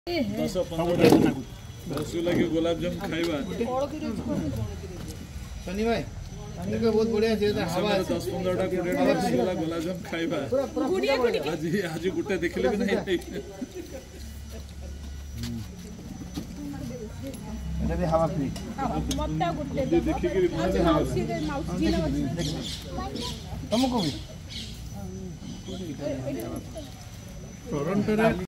10-15 रसगुल्ला के गुलाब जामुन खाइबा सनी भाई बहुत बढ़िया से हवा 10-15 रसगुल्ला गुलाब जामुन खाइबा आज आज गुटे देखले भी नहीं এটা भी हवा फ्री मत्ता गुटे देखि के माउसी तुमको भी टोरंटो रे